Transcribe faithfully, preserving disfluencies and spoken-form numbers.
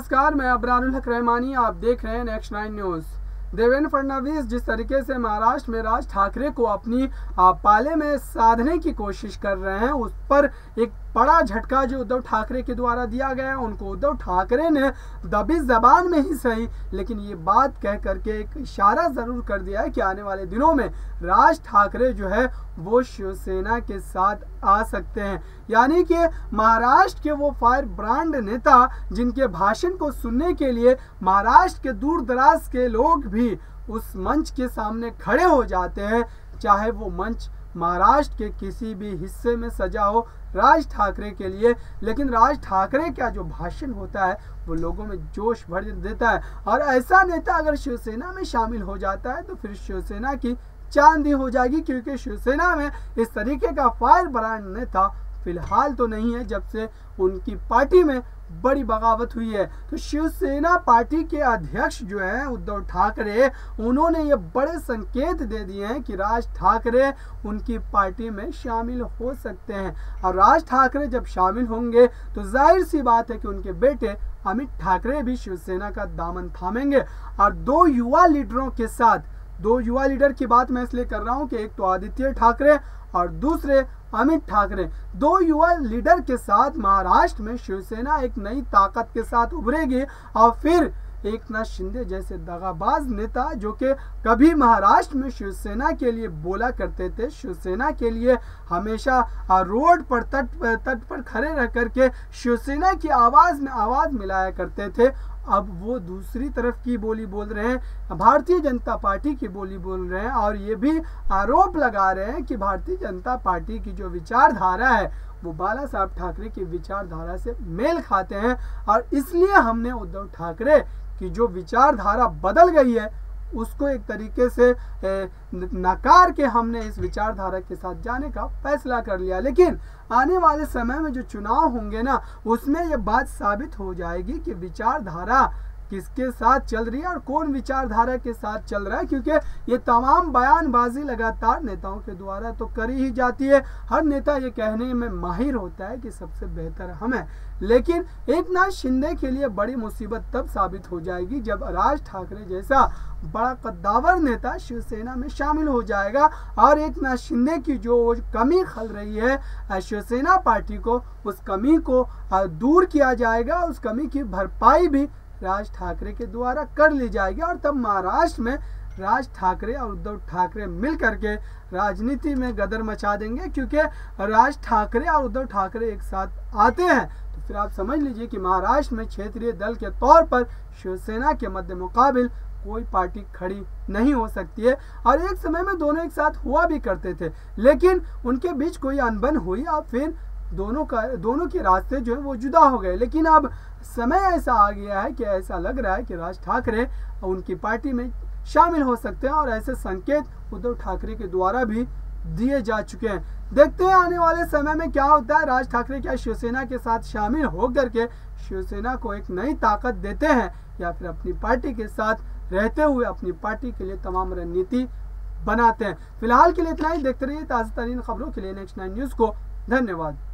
नमस्कार, मैं अबरारुल हक रहमानी। आप देख रहे हैं next nine news. Devendra Fadnavis जिस तरीके से महाराष्ट्र में राज ठाकरे को अपनी पाले में साधने की कोशिश कर रहे हैं, उस पर एक बड़ा झटका जो उद्धव ठाकरे के द्वारा दिया गया। उनको उद्धव ठाकरे ने दबी जबान में ही सही, लेकिन ये बात कह करके एक इशारा जरूर कर दिया है कि आने वाले दिनों में राज ठाकरे जो है वो शिवसेना के साथ आ सकते हैं। यानी कि महाराष्ट्र के वो फायर ब्रांड नेता जिनके भाषण को सुनने के लिए महाराष्ट्र के दूर दराज के लोग भी उस मंच के सामने खड़े हो जाते हैं, चाहे वो मंच महाराष्ट्र के किसी भी हिस्से में सजा हो राज ठाकरे के लिए। लेकिन राज ठाकरे का जो भाषण होता है वो लोगों में जोश भर देता है, और ऐसा नेता अगर शिवसेना में शामिल हो जाता है तो फिर शिवसेना की चांदी हो जाएगी, क्योंकि शिवसेना में इस तरीके का फायर ब्रांड नेता फिलहाल तो नहीं है जब से उनकी पार्टी में बड़ी बगावत हुई है। तो शिवसेना पार्टी के अध्यक्ष जो हैं उद्धव ठाकरे, उन्होंने ये बड़े संकेत दे दिए हैं कि राज ठाकरे उनकी पार्टी में शामिल हो सकते हैं, और राज ठाकरे जब शामिल होंगे तो जाहिर सी बात है कि उनके बेटे अमित ठाकरे भी शिवसेना का दामन थामेंगे। और दो युवा लीडरों के साथ, दो युवा लीडर की बात मैं इसलिए कर रहा हूं कि एक तो आदित्य ठाकरे और दूसरे अमित ठाकरे, दो युवा लीडर के साथ महाराष्ट्र में शिवसेना एक नई ताकत के साथ उभरेगी। और फिर एकनाथ शिंदे जैसे दगाबाज नेता जो कि कभी महाराष्ट्र में शिवसेना के लिए बोला करते थे, शिवसेना के लिए हमेशा रोड पर तट तट पर खड़े रह करके शिवसेना की आवाज में आवाज मिलाया करते थे, अब वो दूसरी तरफ की बोली बोल रहे हैं, भारतीय जनता पार्टी की बोली बोल रहे हैं। और ये भी आरोप लगा रहे हैं कि भारतीय जनता पार्टी की जो विचारधारा है वो बाला साहब ठाकरे की विचारधारा से मेल खाते हैं, और इसलिए हमने उद्धव ठाकरे की जो विचारधारा बदल गई है उसको एक तरीके से नकार के हमने इस विचारधारा के साथ जाने का फैसला कर लिया। लेकिन आने वाले समय में जो चुनाव होंगे ना, उसमें ये बात साबित हो जाएगी कि विचारधारा किसके साथ चल रही है और कौन विचारधारा के साथ चल रहा है, क्योंकि ये तमाम बयानबाजी लगातार नेताओं के द्वारा तो करी ही जाती है। हर नेता ये कहने में माहिर होता है कि सबसे बेहतर हम हैं, लेकिन एकनाथ शिंदे के लिए बड़ी मुसीबत तब साबित हो जाएगी जब राज ठाकरे जैसा बड़ा कद्दावर नेता शिवसेना में शामिल हो जाएगा, और एकनाथ शिंदे की जो कमी खल रही है शिवसेना पार्टी को, उस कमी को दूर किया जाएगा, उस कमी की भरपाई भी राज ठाकरे के द्वारा कर ली जाएगी। और तब महाराष्ट्र में राज ठाकरे और उद्धव ठाकरे मिल करके राजनीति में गदर मचा देंगे, क्योंकि राज ठाकरे और उद्धव ठाकरे एक साथ आते हैं तो फिर आप समझ लीजिए कि महाराष्ट्र में क्षेत्रीय दल के तौर पर शिवसेना के मध्य मुकाबिल कोई पार्टी खड़ी नहीं हो सकती है। और एक समय में दोनों एक साथ हुआ भी करते थे, लेकिन उनके बीच कोई अनबन हुई और फिर दोनों का दोनों के रास्ते जो है वो जुदा हो गए। लेकिन अब समय ऐसा आ गया है कि ऐसा लग रहा है कि राज ठाकरे उनकी पार्टी में शामिल हो सकते हैं, और ऐसे संकेत उद्धव ठाकरे के द्वारा भी दिए जा चुके हैं। देखते हैं आने वाले समय में क्या होता है। राज ठाकरे क्या शिवसेना के साथ शामिल होकर के शिवसेना को एक नई ताकत देते हैं, या फिर अपनी पार्टी के साथ रहते हुए अपनी पार्टी के लिए तमाम रणनीति बनाते हैं। फिलहाल के लिए इतना ही। देखते रहिए ताज़ा तरीन खबरों के लिए नेक्स्ट नाइन न्यूज़ को। धन्यवाद।